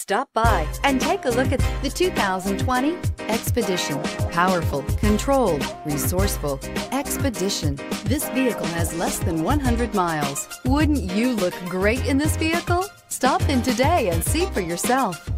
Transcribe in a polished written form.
Stop by and take a look at the 2020 Expedition. Powerful, controlled, resourceful. Expedition. This vehicle has less than 100 miles. Wouldn't you look great in this vehicle? Stop in today and see for yourself.